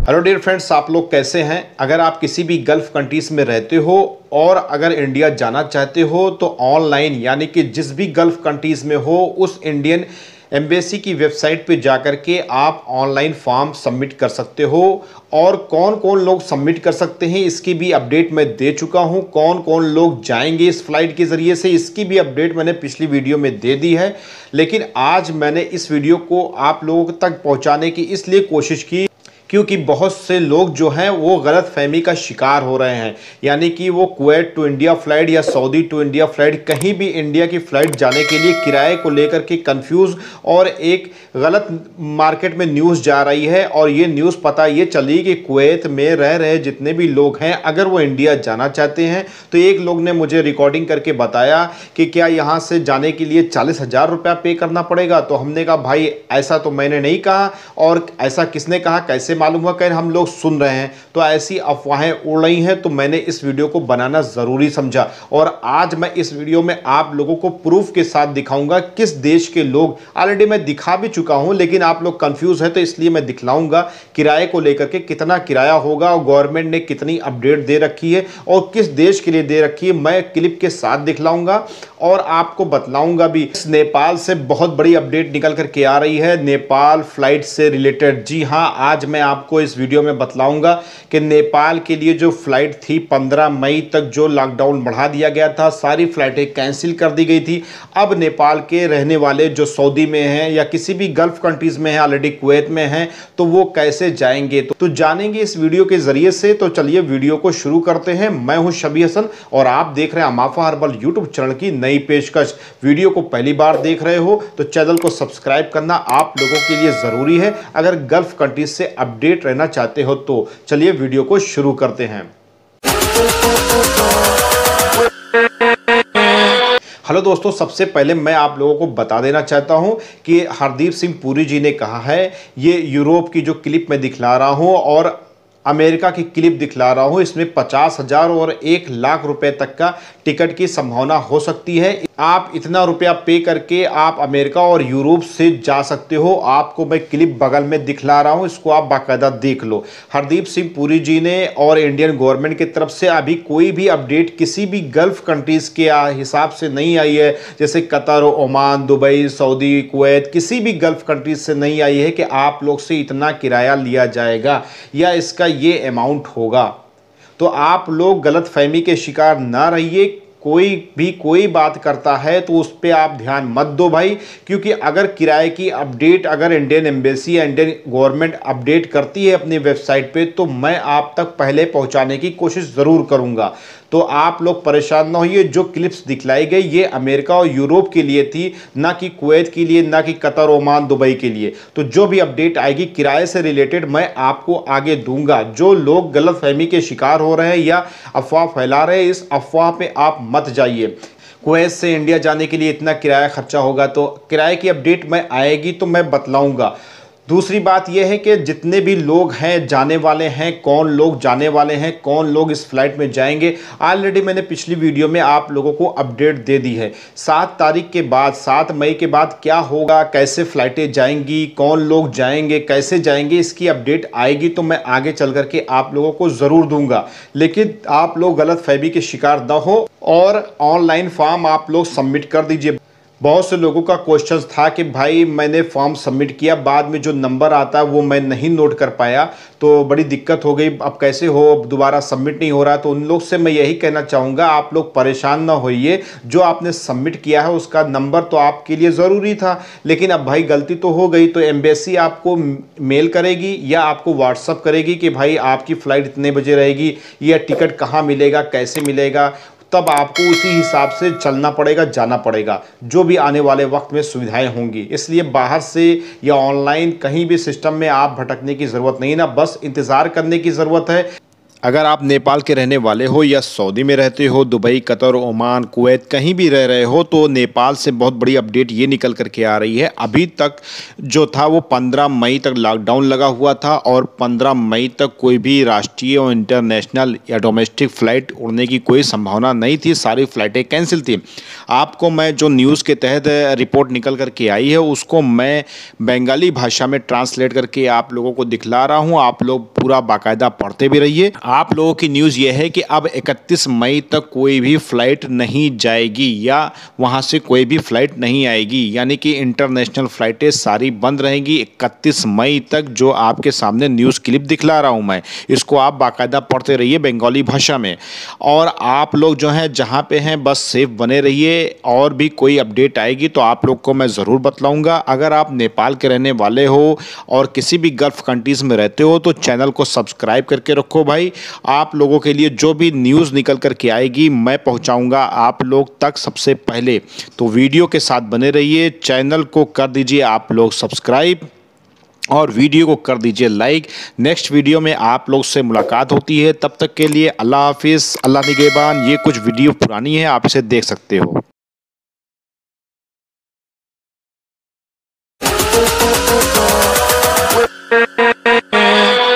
Hello dear friends, आप लोग कैसे हैं। अगर आप किसी भी गल्फ़ कंट्रीज़ में रहते हो और अगर इंडिया जाना चाहते हो तो ऑनलाइन यानी कि जिस भी गल्फ़ कंट्रीज़ में हो उस इंडियन एम्बेसी की वेबसाइट पे जाकर के आप ऑनलाइन फॉर्म सबमिट कर सकते हो। और कौन कौन लोग सबमिट कर सकते हैं इसकी भी अपडेट मैं दे चुका हूं। कौन कौन लोग जाएंगे इस फ्लाइट के ज़रिए से इसकी भी अपडेट मैंने पिछली वीडियो में दे दी है। लेकिन आज मैंने इस वीडियो को आप लोगों तक पहुँचाने की इसलिए कोशिश की क्योंकि बहुत से लोग जो हैं वो गलत फहमी का शिकार हो रहे हैं। यानी कि वो कुवैत टू इंडिया फ़्लाइट या सऊदी टू इंडिया फ़्लाइट, कहीं भी इंडिया की फ़्लाइट जाने के लिए किराए को लेकर के कंफ्यूज और एक गलत मार्केट में न्यूज़ जा रही है। और ये न्यूज़ पता ये चली कि कुवैत में रह रहे जितने भी लोग हैं अगर वो इंडिया जाना चाहते हैं तो एक लोग ने मुझे रिकॉर्डिंग करके बताया कि क्या यहाँ से जाने के लिए 40,000 रुपया पे करना पड़ेगा। तो हमने कहा भाई ऐसा तो मैंने नहीं कहा, और ऐसा किसने कहा, कैसे मालूम हुआ। कहीं हम लोग सुन रहे हैं तो ऐसी अफवाहें उड़ रही हैं, तो मैंने इस वीडियो को बनाना ज़रूरी समझा। और आज मैं इस वीडियो में आप लोगों को प्रूफ के साथ दिखाऊंगा किस देश के लोग, ऑलरेडी मैं दिखा भी चुका हूं लेकिन आप लोग कंफ्यूज हैं तो इसलिए मैं दिखलाऊंगा किराए को लेकर के कितना किराया होगा और गवर्नमेंट ने कितनी अपडेट दे रखी है और किस देश के लिए दे रखी है। मैं क्लिप के साथ दिखलाऊंगा और आपको बतलाऊंगा भी। नेपाल से बहुत बड़ी अपडेट निकल करके आ रही है, नेपाल फ्लाइट से रिलेटेड। जी हाँ, आज मैं आपको इस वीडियो में बतलाऊंगा कि नेपाल के लिए जो फ्लाइट थी 15 मई तक जो लॉकडाउन बढ़ा दिया गया था, सारी फ्लाइटें कैंसिल कर दी गई थी। अब नेपाल के रहने वाले जो सऊदी में हैं या किसी भी गल्फ कंट्रीज में हैं, ऑलरेडी कुवैत में हैं, तो वो कैसे जाएंगे तो जानेंगे इस वीडियो के जरिए से। तो चलिए वीडियो को शुरू करते हैं। मैं हूं शबी हसन और आप देख रहे हैं अमाफा हर्बल यूट्यूब चैनल की नई पेशकश। वीडियो को पहली बार देख रहे हो तो चैनल को सब्सक्राइब करना आप लोगों के लिए जरूरी है अगर गल्फ कंट्रीज से अपडेट रहना चाहते हो तो। चलिए वीडियो को शुरू करते हैं। हेलो दोस्तों, सबसे पहले मैं आप लोगों को बता देना चाहता हूं कि हरदीप सिंह पुरी जी ने कहा है, ये यूरोप की जो क्लिप मैं दिखला रहा हूं और अमेरिका की क्लिप दिखला रहा हूं, इसमें 50,000 और 1 लाख रुपए तक का टिकट की संभावना हो सकती है। आप इतना रुपया पे करके आप अमेरिका और यूरोप से जा सकते हो। आपको मैं क्लिप बगल में दिखला रहा हूं, इसको आप बाकायदा देख लो। हरदीप सिंह पुरी जी ने और इंडियन गवर्नमेंट की तरफ से अभी कोई भी अपडेट किसी भी गल्फ कंट्रीज के हिसाब से नहीं आई है, जैसे Qatar, Oman, Dubai, Saudi, Kuwait, किसी भी गल्फ कंट्रीज से नहीं आई है कि आप लोग से इतना किराया लिया जाएगा या इसका ये अमाउंट होगा। तो आप लोग गलत फहमी के शिकार ना रहिए। कोई बात करता है तो उस पर आप ध्यान मत दो भाई, क्योंकि अगर किराए की अपडेट अगर इंडियन एम्बेसी या इंडियन गवर्नमेंट अपडेट करती है अपनी वेबसाइट पे तो मैं आप तक पहले पहुंचाने की कोशिश ज़रूर करूंगा। तो आप लोग परेशान ना होइए। जो क्लिप्स दिखलाई गई ये अमेरिका और यूरोप के लिए थी, ना कि कुवैत के लिए, ना कि कतर, ओमान, दुबई के लिए। तो जो भी अपडेट आएगी किराए से रिलेटेड मैं आपको आगे दूंगा। जो लोग गलत फहमी के शिकार हो रहे हैं या अफवाह फैला रहे हैं, इस अफवाह पे आप मत जाइए। कुवैत से इंडिया जाने के लिए इतना किराया खर्चा होगा, तो किराए की अपडेट मैं आएगी तो मैं बतलाऊंगा। दूसरी बात यह है कि जितने भी लोग हैं जाने वाले हैं, कौन लोग जाने वाले हैं, कौन लोग इस फ्लाइट में जाएंगे, ऑलरेडी मैंने पिछली वीडियो में आप लोगों को अपडेट दे दी है। 7 तारीख के बाद, 7 मई के बाद क्या होगा, कैसे फ्लाइटें जाएंगी, कौन लोग जाएंगे, कैसे जाएंगे, इसकी अपडेट आएगी तो मैं आगे चल करके आप लोगों को ज़रूर दूंगा। लेकिन आप लोग गलत फहमी के शिकार न हो और ऑनलाइन फॉर्म आप लोग सबमिट कर दीजिए। बहुत से लोगों का क्वेश्चन था कि भाई मैंने फॉर्म सबमिट किया, बाद में जो नंबर आता है वो मैं नहीं नोट कर पाया तो बड़ी दिक्कत हो गई, अब कैसे हो, दोबारा सबमिट नहीं हो रहा। तो उन लोग से मैं यही कहना चाहूँगा, आप लोग परेशान ना होइए। जो आपने सबमिट किया है उसका नंबर तो आपके लिए ज़रूरी था, लेकिन अब भाई गलती तो हो गई। तो एम्बेसी आपको मेल करेगी या आपको व्हाट्सअप करेगी कि भाई आपकी फ़्लाइट इतने बजे रहेगी, या टिकट कहाँ मिलेगा, कैसे मिलेगा, तब आपको उसी हिसाब से चलना पड़ेगा, जाना पड़ेगा। जो भी आने वाले वक्त में सुविधाएं होंगी, इसलिए बाहर से या ऑनलाइन कहीं भी सिस्टम में आप भटकने की ज़रूरत नहीं ना, बस इंतज़ार करने की ज़रूरत है। अगर आप नेपाल के रहने वाले हो या सऊदी में रहते हो, दुबई, कतर, ओमान, कुवैत कहीं भी रह रहे हो, तो नेपाल से बहुत बड़ी अपडेट ये निकल करके आ रही है। अभी तक जो था वो 15 मई तक लॉकडाउन लगा हुआ था और 15 मई तक कोई भी राष्ट्रीय और इंटरनेशनल या डोमेस्टिक फ़्लाइट उड़ने की कोई संभावना नहीं थी, सारी फ़्लाइटें कैंसिल थी। आपको मैं जो न्यूज़ के तहत रिपोर्ट निकल करके आई है उसको मैं बंगाली भाषा में ट्रांसलेट करके आप लोगों को दिखला रहा हूँ। आप लोग पूरा बाकायदा पढ़ते भी रहिए। आप लोगों की न्यूज़ ये है कि अब 31 मई तक कोई भी फ़्लाइट नहीं जाएगी या वहाँ से कोई भी फ़्लाइट नहीं आएगी, यानी कि इंटरनेशनल फ़्लाइटें सारी बंद रहेंगी 31 मई तक। जो आपके सामने न्यूज़ क्लिप दिखला रहा हूँ मैं, इसको आप बाकायदा पढ़ते रहिए बंगाली भाषा में। और आप लोग जो हैं जहाँ पे हैं बस सेफ बने रहिए, और भी कोई अपडेट आएगी तो आप लोग को मैं ज़रूर बतलाऊँगा। अगर आप नेपाल के रहने वाले हो और किसी भी गल्फ़ कंट्रीज़ में रहते हो तो चैनल को सब्सक्राइब करके रखो भाई। आप लोगों के लिए जो भी न्यूज़ निकल करके आएगी मैं पहुंचाऊंगा आप लोग तक सबसे पहले। तो वीडियो के साथ बने रहिए, चैनल को कर दीजिए आप लोग सब्सक्राइब और वीडियो को कर दीजिए लाइक। नेक्स्ट वीडियो में आप लोग से मुलाकात होती है, तब तक के लिए अल्लाह हाफिज़, अल्लाह निगहबान। ये कुछ वीडियो पुरानी है, आप इसे देख सकते हो।